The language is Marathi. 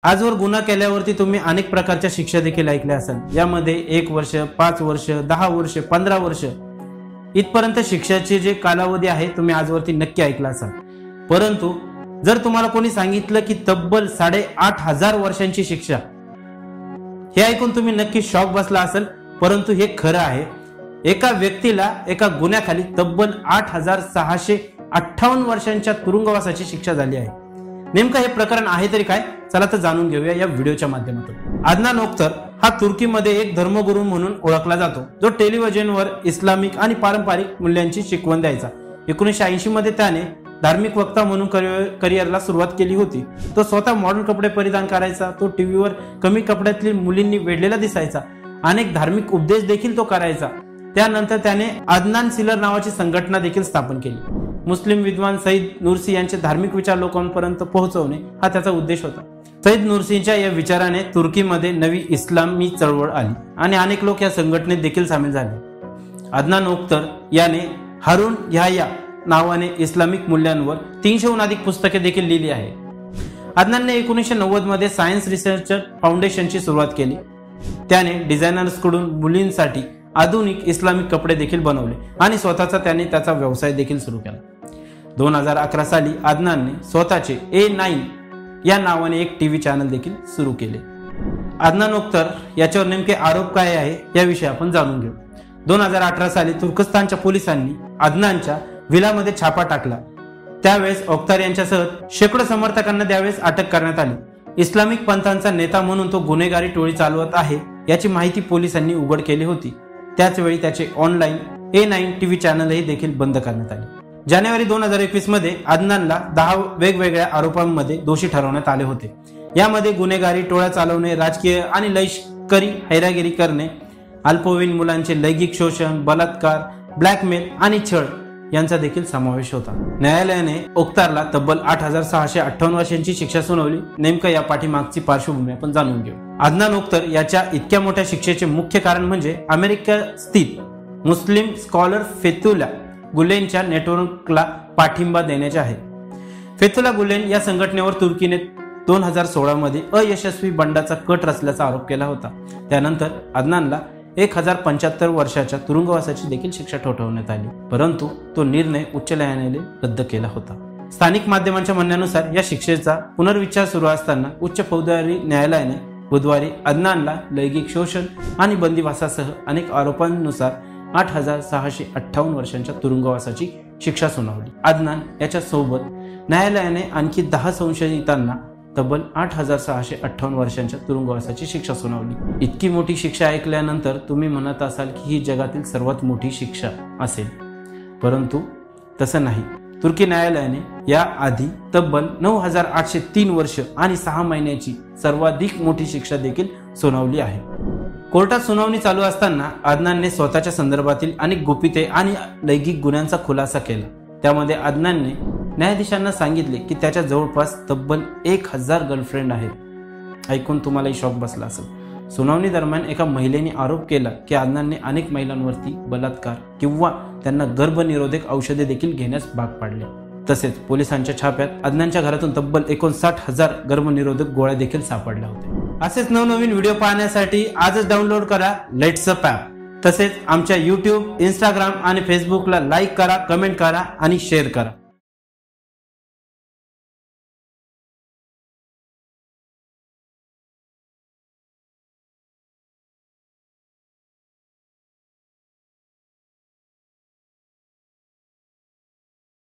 आजवर गुन्हा केल्यावरती तुम्ही अनेक प्रकारच्या शिक्षा देखील ऐकल्या असाल। यामध्ये 1 वर्ष, 5 वर्ष, 10 वर्ष, 15 वर्ष इथपर्यंत शिक्षाचे जे कालावधी आहे तुम्ही आजवरती नक्की ऐकला असाल। परंतु जर तुम्हाला कोणी सांगितलं की तब्बल 8,500 वर्षांची शिक्षा, हे ऐकून तुम्ही नक्की शॉक बसला असेल। परंतु हे खरं आहे। एका व्यक्तीला एका गुन्ह्याखाली तब्बल 8,658 वर्षांच्या तुरुंगवासाची शिक्षा झाली आहे। नेमकं हे प्रकरण आहे तरी काय, चला तर जाणून घेऊया या व्हिडिओच्या माध्यमातून। अदनान ओक्तर हा तुर्कीमध्ये एक धर्मगुरू म्हणून ओळखला जातो, जो टेलिव्हिजनवर इस्लामिक आणि पारंपरिक मूल्यांची शिकवण द्यायचा। 1980 मध्ये त्याने धार्मिक वक्ता म्हणून करिअरला सुरुवात केली होती। तो स्वतः मॉडर्न कपडे परिधान करायचा, तो टीव्हीवर कमी कपड्यातील मुलींनी वेढलेला दिसायचा, अनेक धार्मिक उपदेश देखील तो करायचा। त्यानंतर त्याने अदनान सिलर नावाची संघटना देखील स्थापन केली। मुस्लिम विद्वान सईद नुरसी यांचे धार्मिक विचार लोकांपर्यंत पोहोचवणे हा त्याचा उद्देश होता। सईद नुरसींच्या या विचाराने तुर्कीमध्ये नवी इस्लामी चळवळ आली आणि अनेक लोक या संघटनेत देखील सामील झाले। अदनान ओक्तर याने हारून याह्या नावाने इस्लामिक मूल्यांवर 300हून अधिक पुस्तके देखील लिहिली आहे। अदनानने 1990 मध्ये सायन्स रिसर्च फाउंडेशनची सुरुवात केली। त्याने डिझायनर्सकडून मुलींसाठी आधुनिक इस्लामिक कपडे देखील बनवले आणि त्याने त्याचा व्यवसाय देखील सुरू केला। 2011 साली अदनानने स्वतःचे A9 या नावाने एक टीव्ही चॅनल देखील सुरू केले। अदनान ओक्तर याच्यावर नेमके आरोप काय आहे याविषयी आपण जाणून घेऊ। 2018 साली तुर्कस्तानच्या पोलिसांनी अदनानच्या विलामध्ये छापा टाकला। त्यावेळेस ओक्तर यांच्यासह शेकडो समर्थकांना त्यावेळेस अटक करण्यात आली। इस्लामिक पंथांचा नेता म्हणून तो गुन्हेगारी टोळी चालवत आहे याची माहिती पोलिसांनी उघड केली होती। त्याच वेळी त्याचे ऑनलाईन A9 टीव्ही चॅनलही देखील बंद करण्यात आले। जानेवारी 2021 मध्ये अदनानला 10 वेगवेगळ्या आरोपांमध्ये दोषी ठरवण्यात आले होते। यामध्ये गुन्हेगारी टोळ्या चालवणे, राजकीय आणि लष्करी हैरागिरी करणे, अल्पवयीन मुलांचे लैंगिक शोषण, बलात्कार, ब्लॅकमेल आणि छळ यांचा देखील समावेश होता। न्यायालयाने ओक्तारला तब्बल 8,658 वर्षांची शिक्षा सुनावली। नेमकं या पाठीमागची पार्श्वभूमी आपण जाणून घेऊ। अदनान ओक्तर याच्या इतक्या मोठ्या शिक्षेचे मुख्य कारण म्हणजे अमेरिका स्थित मुस्लिम स्कॉलर फेतुल्ला गुलेनच्या नेटवर्कला पाठिंबा देण्याचे आहे। फेतुल्ला गुलेन या संघटनेवर तुर्कीने 2016 मध्ये अयशस्वी बंडाचा कट रचल्याचा आरोप केला होता। त्यानंतर अदनानला 1075 वर्षाच्या तुरुंगवासाची देखील शिक्षा ठोठावण्यात आली, परंतु तो निर्णय उच्च न्यायालयाने रद्द केला होता। स्थानिक माध्यमांच्या म्हणण्यानुसार या शिक्षेचा पुनर्विचार सुरू असताना उच्च फौजदारी न्यायालयाने बुधवारी अदनानला लैंगिक शोषण आणि बंदिवासासह अनेक आरोपांनुसार 8,658 वर्षांच्या तुरुंगवासाची शिक्षा सुनावली। अदनान याच्या सोबत न्यायालयाने आणखी 10 संशयितांना तब्बल 8,658 वर्षांच्या तुरुंगवासाची शिक्षा सुनावली। इतकी मोठी शिक्षा ऐकल्यानंतर तुम्ही म्हणत असाल की ही जगातील सर्वात मोठी शिक्षा असेल, परंतु तसं नाही। तुर्की न्यायालयाने या आधी तब्बल 9,803 वर्ष आणि 6 महिन्याची सर्वाधिक मोठी शिक्षा देखील सुनावली आहे। कोर्टात सुनावणी चालू असताना अदनानने स्वतःच्या संदर्भातील अनेक गुपिते आणि लैंगिक गुन्ह्यांचा खुलासा केला। त्यामध्ये अदनानने न्यायाधीशांना सांगितले की त्याच्या जवळपास तब्बल 1,000 गर्लफ्रेंड आहेत। ऐकून तुम्हालाही शॉक बसला असेल। सुनावणी दरम्यान एका महिलेने आरोप केला की अदनानने अनेक महिलांवरती बलात्कार किंवा त्यांना गर्भनिरोधक औषधे देखील घेण्यास भाग पाडले। तसेच पोलिसांच्या छाप्यात अदनानच्या घरातून तब्बल 59,000 गर्भनिरोधक गोळ्या देखील सापडल्या होत्या। असेच नवनवीन व्हिडिओ पाहण्यासाठी आजच डाउनलोड करा लेट्स अप ॲप। तसेच आमच्या YouTube, Instagram आणि Facebookला लाईक करा, कमेंट करा आणि शेअर करा।